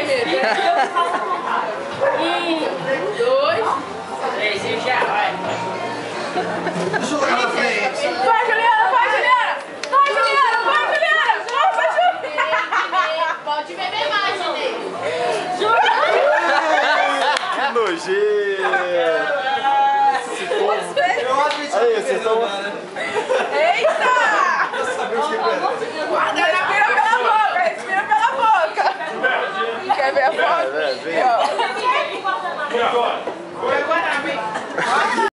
medo. Um, dois, três, e já, vai. Jura na frente. Vai, Juliana, vai, Juliana. Vai, Juliana, vai, Juliana. Vai, Juliana. Pode beber mais, Inês. Que nojeira! Eu acho que a gente vai Aí, vocês estão... Eita! saber o que é. Guarda